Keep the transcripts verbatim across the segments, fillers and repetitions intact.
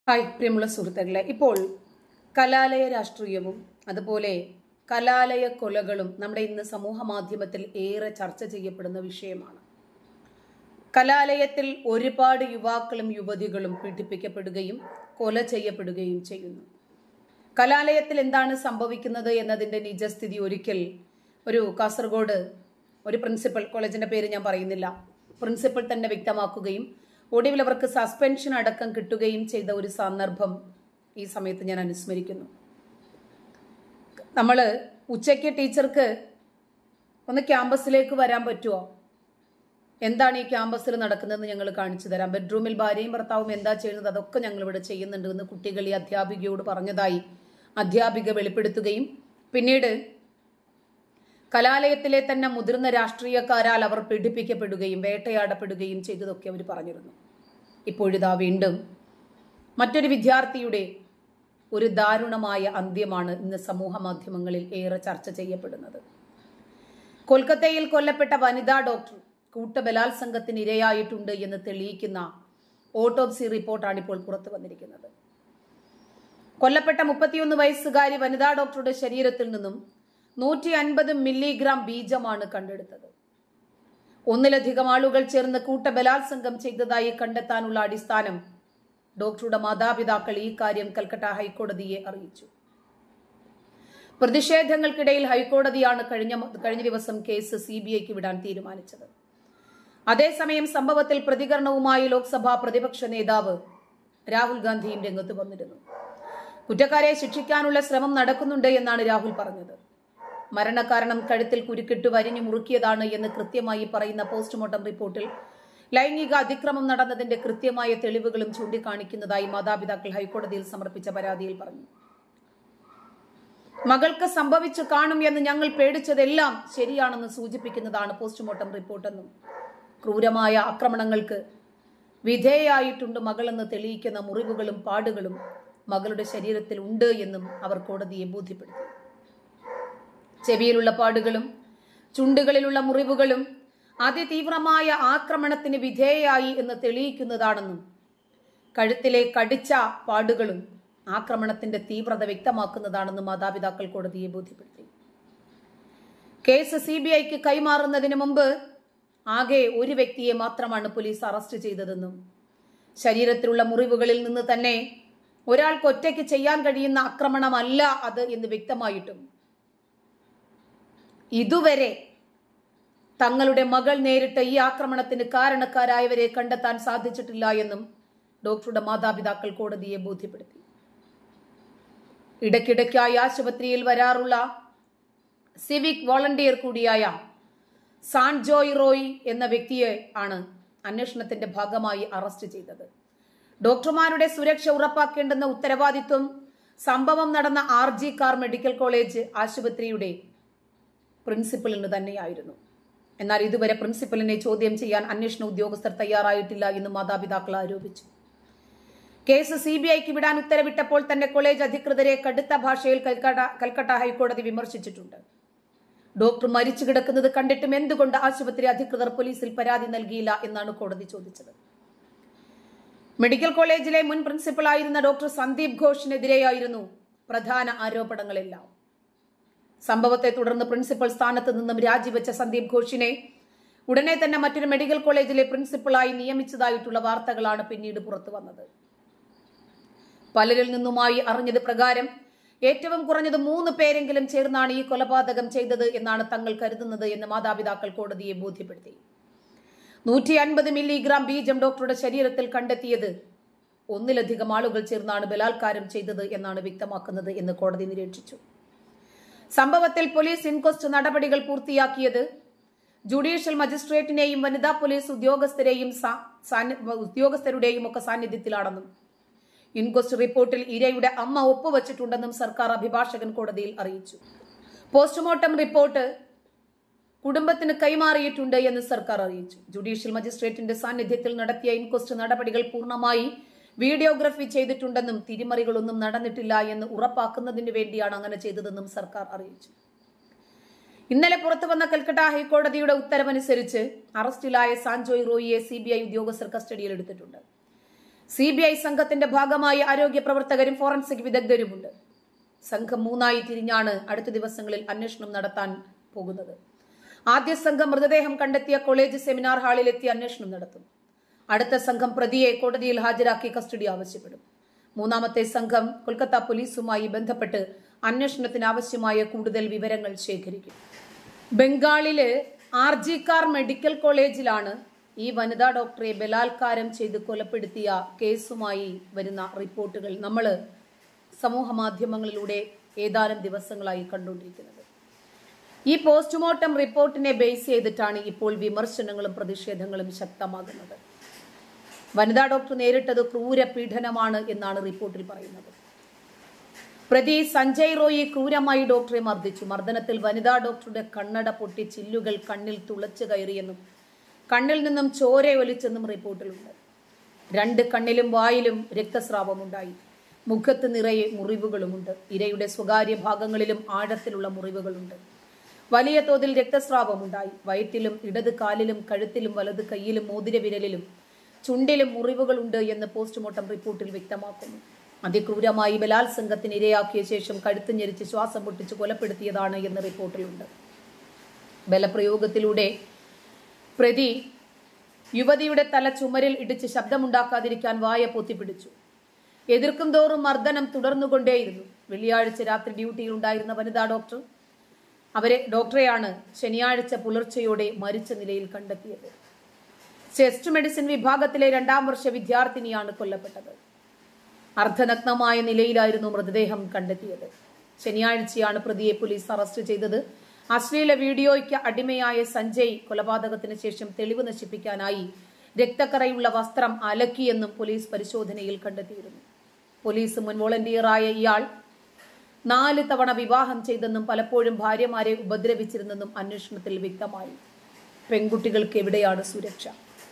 Hi പ്രിയമുള്ള സുഹൃത്തുക്കളെ, ഇപ്പോൾ കലാലയ രാഷ്ട്രീയവും അതുപോലെ കലാലയ കൊലകളും നമ്മുടെ ഇന്ന് സമൂഹ മാധ്യമത്തിൽ ഏറെ ചർച്ച ചെയ്യപ്പെടുന്ന വിഷയമാണ്. കലാലയത്തിൽ ഒരുപാട് യുവാക്കളും യുവതികളും പീഡിപ്പിക്കപ്പെടുകയും കൊല ചെയ്യപ്പെടുകയും ചെയ്യുന്നു. കലാലയത്തിൽ എന്താണ് സംഭവിക്കുന്നത് എന്നതിൻ്റെ നിജസ്ഥിതി ഒരിക്കൽ ഒരു കാസർഗോഡ് ഒരു പ്രിൻസിപ്പൽ, കോളേജിന്റെ പേര് ഞാൻ പറയുന്നില്ല, പ്രിൻസിപ്പൽ തന്നെ വ്യക്തമാക്കുകയും ഒടുവിൽ അവർക്ക് സസ്പെൻഷൻ അടക്കം കിട്ടുകയും ചെയ്ത ഒരു സന്ദർഭം ഈ സമയത്ത് ഞാൻ അനുസ്മരിക്കുന്നു. നമ്മൾ ഉച്ചയ്ക്ക് ടീച്ചർക്ക് ഒന്ന് ക്യാമ്പസിലേക്ക് വരാൻ പറ്റുമോ, എന്താണ് ഈ ക്യാമ്പസിൽ നടക്കുന്നതെന്ന് ഞങ്ങൾ കാണിച്ചു തരാം, ബെഡ്റൂമിൽ ഭാര്യയും ഭർത്താവും എന്താ ചെയ്യുന്നത് അതൊക്കെ ഞങ്ങൾ ഇവിടെ ചെയ്യുന്നുണ്ട് എന്ന് കുട്ടികൾ ഈ അധ്യാപികയോട് പറഞ്ഞതായി അധ്യാപിക വെളിപ്പെടുത്തുകയും പിന്നീട് കലാലയത്തിലെ തന്നെ മുതിർന്ന രാഷ്ട്രീയക്കാരാൽ അവർ പീഡിപ്പിക്കപ്പെടുകയും വേട്ടയാടപ്പെടുകയും ചെയ്തതൊക്കെ അവർ പറഞ്ഞിരുന്നു. ഇപ്പോഴിതാ വീണ്ടും മറ്റൊരു വിദ്യാർത്ഥിയുടെ ഒരു ദാരുണമായ അന്ത്യമാണ് ഇന്ന് സമൂഹ മാധ്യമങ്ങളിൽ ഏറെ ചർച്ച ചെയ്യപ്പെടുന്നത്. കൊൽക്കത്തയിൽ കൊല്ലപ്പെട്ട വനിതാ ഡോക്ടർ കൂട്ടബലാത്സംഗത്തിന് ഇരയായിട്ടുണ്ട് എന്ന് തെളിയിക്കുന്ന ഓട്ടോപ്സി റിപ്പോർട്ടാണ് ഇപ്പോൾ പുറത്തു വന്നിരിക്കുന്നത്. കൊല്ലപ്പെട്ട മുപ്പത്തിയൊന്ന് വയസ്സുകാരി വനിതാ ഡോക്ടറുടെ ശരീരത്തിൽ നിന്നും നൂറ്റി അൻപത് മില്ലിഗ്രാം ബീജമാണ് കണ്ടെടുത്തത്. ഒന്നിലധികം ആളുകൾ ചേർന്ന് കൂട്ടബലാത്സംഗം ചെയ്തതായി കണ്ടെത്താനുള്ള അടിസ്ഥാനം ഡോക്ടറുടെ മാതാപിതാക്കൾ ഈ കാര്യം കൽക്കട്ട ഹൈക്കോടതിയെ അറിയിച്ചു. പ്രതിഷേധങ്ങൾക്കിടയിൽ ഹൈക്കോടതിയാണ് കഴിഞ്ഞ കഴിഞ്ഞ ദിവസം കേസ് സി ബി ഐക്ക് വിടാൻ തീരുമാനിച്ചത്. അതേസമയം സംഭവത്തിൽ പ്രതികരണവുമായി ലോക്സഭാ പ്രതിപക്ഷ നേതാവ് രാഹുൽ ഗാന്ധിയും രംഗത്ത് വന്നിരുന്നു. കുറ്റക്കാരെ ശിക്ഷിക്കാനുള്ള ശ്രമം നടക്കുന്നുണ്ട് എന്നാണ് രാഹുൽ പറഞ്ഞത്. മരണകാരണം കഴുത്തിൽ കുരുക്കിട്ട് വരിഞ്ഞു മുറുക്കിയതാണ് എന്ന് കൃത്യമായി പറയുന്ന പോസ്റ്റ്മോർട്ടം റിപ്പോർട്ടിൽ ലൈംഗിക അതിക്രമം നടന്നതിന്റെ കൃത്യമായ തെളിവുകളും ചൂണ്ടിക്കാണിക്കുന്നതായി മാതാപിതാക്കൾ ഹൈക്കോടതിയിൽ സമർപ്പിച്ച പരാതിയിൽ പറഞ്ഞു. മകൾക്ക് സംഭവിച്ചു കാണും എന്ന് ഞങ്ങൾ പേടിച്ചതെല്ലാം ശരിയാണെന്ന് സൂചിപ്പിക്കുന്നതാണ് പോസ്റ്റ്മോർട്ടം റിപ്പോർട്ടെന്നും ക്രൂരമായ ആക്രമണങ്ങൾക്ക് വിധേയായിട്ടുണ്ട് മകളെന്ന് തെളിയിക്കുന്ന മുറിവുകളും പാടുകളും മകളുടെ ശരീരത്തിൽ ഉണ്ട് എന്നും അവർ കോടതിയെ ബോധ്യപ്പെടുത്തി. ചെവിയിലുള്ള പാടുകളും ചുണ്ടുകളിലുള്ള മുറിവുകളും അതിതീവ്രമായ ആക്രമണത്തിന് വിധേയയായി എന്ന് തെളിയിക്കുന്നതാണെന്നും കഴുത്തിലെ കടിച്ച പാടുകളും ആക്രമണത്തിന്റെ തീവ്രത വ്യക്തമാക്കുന്നതാണെന്നും മാതാപിതാക്കൾ കോടതിയെ ബോധ്യപ്പെടുത്തി. കേസ് സി ബി ഐക്ക് കൈമാറുന്നതിന് മുമ്പ് ആകെ ഒരു വ്യക്തിയെ മാത്രമാണ് പോലീസ് അറസ്റ്റ് ചെയ്തതെന്നും ശരീരത്തിലുള്ള മുറിവുകളിൽ നിന്ന് തന്നെ ഒരാൾക്ക് ഒറ്റയ്ക്ക് ചെയ്യാൻ കഴിയുന്ന ആക്രമണമല്ല അത് എന്ന് വ്യക്തമായിട്ടും ഇതുവരെ തങ്ങളുടെ മകൾ നേരിട്ട ഈ ആക്രമണത്തിന് കാരണക്കാരായവരെ കണ്ടെത്താൻ സാധിച്ചിട്ടില്ല എന്നും ഡോക്ടറുടെ മാതാപിതാക്കൾ കോടതിയെ ബോധ്യപ്പെടുത്തി. ഇടയ്ക്കിടയ്ക്കായി ആശുപത്രിയിൽ വരാറുള്ള സിവിക് വോളണ്ടിയർ കൂടിയായ സാൻജോയ് റോയ് എന്ന വ്യക്തിയെ ആണ് അന്വേഷണത്തിന്റെ ഭാഗമായി അറസ്റ്റ് ചെയ്തത്. ഡോക്ടർമാരുടെ സുരക്ഷ ഉറപ്പാക്കേണ്ടെന്ന ഉത്തരവാദിത്വം സംഭവം നടന്ന R G Kar medical college ആശുപത്രിയുടെ പ്രിൻസിപ്പലിന് തന്നെയായിരുന്നു. എന്നാൽ ഇതുവരെ പ്രിൻസിപ്പലിനെ ചോദ്യം ചെയ്യാൻ അന്വേഷണ ഉദ്യോഗസ്ഥർ തയ്യാറായിട്ടില്ല എന്ന് മാതാപിതാക്കൾ ആരോപിച്ചു. കേസ് സി ബി ഐക്ക് വിടാൻ ഉത്തരവിട്ടപ്പോൾ തന്നെ കോളേജ് അധികൃതരെ കടുത്ത ഭാഷയിൽ കൽക്കട്ട കൽക്കട്ട ഹൈക്കോടതി വിമർശിച്ചിട്ടുണ്ട്. ഡോക്ടർ മരിച്ചു കിടക്കുന്നത് കണ്ടിട്ടും എന്തുകൊണ്ട് ആശുപത്രി അധികൃതർ പോലീസിൽ പരാതി നൽകിയില്ല എന്നാണ് കോടതി ചോദിച്ചത്. മെഡിക്കൽ കോളേജിലെ മുൻ പ്രിൻസിപ്പലായിരുന്ന ഡോക്ടർ സന്ദീപ് ഘോഷിനെതിരെയായിരുന്നു പ്രധാന ആരോപണങ്ങളെല്ലാം. സംഭവത്തെ തുടർന്ന് പ്രിൻസിപ്പൽ സ്ഥാനത്ത് നിന്നും രാജിവെച്ച സന്ദീപ് ഘോഷിനെ ഉടനെ തന്നെ മറ്റൊരു മെഡിക്കൽ കോളേജിലെ പ്രിൻസിപ്പളായി നിയമിച്ചതായിട്ടുള്ള വാർത്തകളാണ് പിന്നീട് പുറത്തു വന്നത്. പലരിൽ നിന്നുമായി അറിഞ്ഞത് പ്രകാരം ഏറ്റവും കുറഞ്ഞത് മൂന്ന് പേരെങ്കിലും ചേർന്നാണ് ഈ കൊലപാതകം ചെയ്തത് എന്നാണ് തങ്ങൾ കരുതുന്നത് എന്ന് മാതാപിതാക്കൾ കോടതിയെ ബോധ്യപ്പെടുത്തി. നൂറ്റി അൻപത് മില്ലിഗ്രാം ബീജം ഡോക്ടറുടെ ശരീരത്തിൽ കണ്ടെത്തിയത് ഒന്നിലധികം ആളുകൾ ചേർന്നാണ് ബലാത്കാരം ചെയ്തത് എന്നാണ് വ്യക്തമാക്കുന്നത് എന്ന് കോടതി നിരീക്ഷിച്ചു. സംഭവത്തിൽ പോലീസ് ഇൻക്വസ്റ്റ് നടപടികൾ പൂർത്തിയാക്കിയത് ജുഡീഷ്യൽ മജിസ്ട്രേറ്റിനെയും വനിതാ പോലീസ് ഉദ്യോഗസ്ഥരെയും ഉദ്യോഗസ്ഥരുടെയും ഒക്കെ സാന്നിധ്യത്തിലാണെന്നും ഇൻക്വസ്റ്റ് റിപ്പോർട്ടിൽ ഇരയുടെ അമ്മ ഒപ്പുവച്ചിട്ടുണ്ടെന്നും സർക്കാർ അഭിഭാഷകൻ കോടതിയിൽ അറിയിച്ചു. പോസ്റ്റ്മോർട്ടം റിപ്പോർട്ട് കുടുംബത്തിന് കൈമാറിയിട്ടുണ്ട് എന്ന് സർക്കാർ അറിയിച്ചു. ജുഡീഷ്യൽ മജിസ്ട്രേറ്റിന്റെ സാന്നിധ്യത്തിൽ നടത്തിയ ഇൻക്വസ്റ്റ് നടപടികൾ പൂർണ്ണമായി വീഡിയോഗ്രാഫി ചെയ്തിട്ടുണ്ടെന്നും തിരിമറികളൊന്നും നടന്നിട്ടില്ല എന്ന് ഉറപ്പാക്കുന്നതിന് വേണ്ടിയാണ് അങ്ങനെ ചെയ്തതെന്നും സർക്കാർ അറിയിച്ചു. ഇന്നലെ പുറത്തു വന്ന കൽക്കട്ട ഹൈക്കോടതിയുടെ ഉത്തരവനുസരിച്ച് അറസ്റ്റിലായ സാൻജോയ് റോയിയെ സി ബി ഐ ഉദ്യോഗസ്ഥർ കസ്റ്റഡിയിൽ എടുത്തിട്ടുണ്ട്. സി ബി ഐ സംഘത്തിന്റെ ഭാഗമായി ആരോഗ്യ പ്രവർത്തകരും ഫോറൻസിക് വിദഗ്ധരുമുണ്ട്. സംഘം മൂന്നായി തിരിഞ്ഞാണ് അടുത്ത ദിവസങ്ങളിൽ അന്വേഷണം നടത്താൻ പോകുന്നത്. ആദ്യ സംഘം മൃതദേഹം കണ്ടെത്തിയ കോളേജ് സെമിനാർ ഹാളിലെത്തി അന്വേഷണം നടത്തും. അടുത്ത സംഘം പ്രതിയെ കോടതിയിൽ ഹാജരാക്കി കസ്റ്റഡി ആവശ്യപ്പെടും. മൂന്നാമത്തെ സംഘം കൊൽക്കത്ത പോലീസുമായി ബന്ധപ്പെട്ട് അന്വേഷണത്തിന് ആവശ്യമായ കൂടുതൽ വിവരങ്ങൾ ശേഖരിക്കും. ബംഗാളില് ആർ ജി കാർ മെഡിക്കൽ കോളേജിലാണ് ഈ വനിതാ ഡോക്ടറെ ബലാത്കാരം ചെയ്ത് കൊലപ്പെടുത്തിയ കേസുമായി വരുന്ന റിപ്പോർട്ടുകൾ നമ്മൾ സമൂഹ മാധ്യമങ്ങളിലൂടെ ഏതാനും ദിവസങ്ങളായി കണ്ടുകൊണ്ടിരിക്കുന്നത്. ഈ പോസ്റ്റ്മോർട്ടം റിപ്പോർട്ടിനെ ബേസ് ചെയ്തിട്ടാണ് ഇപ്പോൾ വിമർശനങ്ങളും പ്രതിഷേധങ്ങളും ശക്തമാകുന്നത്. വനിതാ ഡോക്ടർ നേരിട്ടത് ക്രൂര പീഡനമാണ് എന്നാണ് റിപ്പോർട്ടിൽ പറയുന്നത്. പ്രതി സഞ്ജയ് റോയി ക്രൂരമായി ഡോക്ടറെ മർദ്ദിച്ചു. മർദ്ദനത്തിൽ വനിതാ ഡോക്ടറുടെ കണ്ണട പൊട്ടി ചില്ലുകൾ കണ്ണിൽ തുളച്ചു കയറിയെന്നും കണ്ണിൽ നിന്നും ചോര ഒലിച്ചെന്നും റിപ്പോർട്ടിലുണ്ട്. രണ്ട് കണ്ണിലും വായിലും രക്തസ്രാവമുണ്ടായി. മുഖത്ത് നിറയെ മുറിവുകളുമുണ്ട്. ഇരയുടെ സ്വകാര്യ ഭാഗങ്ങളിലും ആഴത്തിലുള്ള മുറിവുകളുണ്ട്. വലിയ തോതിൽ രക്തസ്രാവമുണ്ടായി. വയറ്റിലും ഇടത് കാലിലും കഴുത്തിലും വലത് കൈയിലും മോതിരവിരലിലും ചുണ്ടിലും മുറിവുകളുണ്ട് എന്ന് പോസ്റ്റ്മോർട്ടം റിപ്പോർട്ടിൽ വ്യക്തമാക്കുന്നു. അതിക്രൂരമായി ബലാത്സംഗത്തിന് ഇരയാക്കിയ ശേഷം കഴുത്ത് ഞെരിച്ച് ശ്വാസം പൊട്ടിച്ച് കൊലപ്പെടുത്തിയതാണ് എന്ന് റിപ്പോർട്ടിലുണ്ട്. ബലപ്രയോഗത്തിലൂടെ പ്രതി യുവതിയുടെ തല ചുമരിൽ ഇടിച്ച് ശബ്ദമുണ്ടാക്കാതിരിക്കാൻ വായ പൊത്തിപ്പിടിച്ചു. എതിർക്കും തോറും മർദ്ദനം തുടർന്നുകൊണ്ടേയിരുന്നു. വെള്ളിയാഴ്ച രാത്രി ഡ്യൂട്ടിയിൽ ഉണ്ടായിരുന്ന വനിതാ ഡോക്ടർ അവരെ ഡോക്ടറെയാണ് ശനിയാഴ്ച പുലർച്ചെയോടെ മരിച്ച നിലയിൽ കണ്ടെത്തിയത്. ചെസ്റ്റ് മെഡിസിൻ വിഭാഗത്തിലെ രണ്ടാം വർഷ വിദ്യാർത്ഥിനിയാണ് കൊല്ലപ്പെട്ടത്. അർദ്ധനഗ്നമായ നിലയിലായിരുന്നു മൃതദേഹം കണ്ടെത്തിയത്. ശനിയാഴ്ചയാണ് പ്രതിയെ പോലീസ് അറസ്റ്റ് ചെയ്തത്. അശ്ലീല വീഡിയോയ്ക്ക് അടിമയായ സഞ്ജയ് കൊലപാതകത്തിന് ശേഷം തെളിവ് നശിപ്പിക്കാനായി രക്തക്കറയുള്ള വസ്ത്രം അലക്കിയെന്നും പോലീസ് പരിശോധനയിൽ കണ്ടെത്തിയിരുന്നു. പോലീസ് മുൻ വോളണ്ടിയറായ ഇയാൾ നാല് തവണ വിവാഹം ചെയ്തെന്നും പലപ്പോഴും ഭാര്യമാരെ ഉപദ്രവിച്ചിരുന്നെന്നും അന്വേഷണത്തിൽ വ്യക്തമായി. പെൺകുട്ടികൾക്ക് എവിടെയാണ് സുരക്ഷ?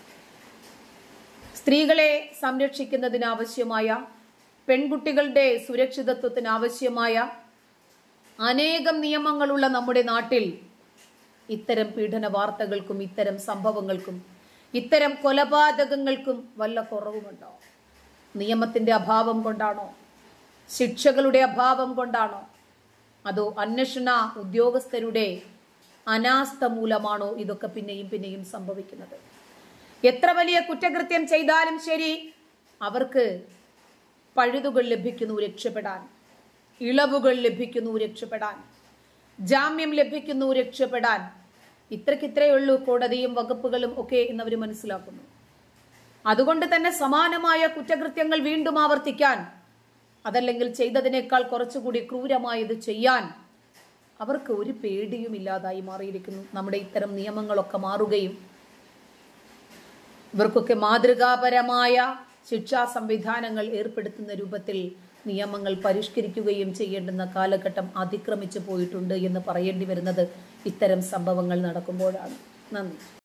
സ്ത്രീകളെ സംരക്ഷിക്കുന്നതിനാവശ്യമായ, പെൺകുട്ടികളുടെ സുരക്ഷിതത്വത്തിനാവശ്യമായ അനേകം നിയമങ്ങളുള്ള നമ്മുടെ നാട്ടിൽ ഇത്തരം പീഡന വാർത്തകൾക്കും ഇത്തരം സംഭവങ്ങൾക്കും ഇത്തരം കൊലപാതകങ്ങൾക്കും വല്ല കുറവുമുണ്ടോ? നിയമത്തിന്റെ അഭാവം കൊണ്ടാണോ? ശിക്ഷകളുടെ അഭാവം കൊണ്ടാണോ? അതോ അന്വേഷണ ഉദ്യോഗസ്ഥരുടെ അനാസ്ഥ മൂലമാണോ ഇതൊക്കെ പിന്നെയും പിന്നെയും സംഭവിക്കുന്നത്? എത്ര വലിയ കുറ്റകൃത്യം ചെയ്താലും ശരി, അവർക്ക് പഴുതുകൾ ലഭിക്കുന്നു രക്ഷപ്പെടാൻ, ഇളവുകൾ ലഭിക്കുന്നു രക്ഷപ്പെടാൻ, ജാമ്യം ലഭിക്കുന്നു രക്ഷപ്പെടാൻ. ഇത്രക്കിത്രയേ ഉള്ളൂ കോടതിയും വകുപ്പുകളും ഒക്കെ എന്നവർ മനസ്സിലാക്കുന്നു. അതുകൊണ്ട് തന്നെ സമാനമായ കുറ്റകൃത്യങ്ങൾ വീണ്ടും ആവർത്തിക്കാൻ, അതല്ലെങ്കിൽ ചെയ്തതിനേക്കാൾ കുറച്ചുകൂടി ക്രൂരമായത് ചെയ്യാൻ അവർക്ക് ഒരു പേടിയും ഇല്ലാതായി മാറിയിരിക്കുന്നു. നമ്മുടെ ഇത്തരം നിയമങ്ങളൊക്കെ മാറുകയും ഇവർക്കൊക്കെ മാതൃകാപരമായ ശിക്ഷാ സംവിധാനങ്ങൾ ഏർപ്പെടുത്തുന്ന രൂപത്തിൽ നിയമങ്ങൾ പരിഷ്കരിക്കുകയും ചെയ്യേണ്ടുന്ന കാലഘട്ടം അതിക്രമിച്ചു പോയിട്ടുണ്ട് എന്ന് പറയേണ്ടി വരുന്നത് ഇത്തരം സംഭവങ്ങൾ നടക്കുമ്പോഴാണ്. നന്ദി.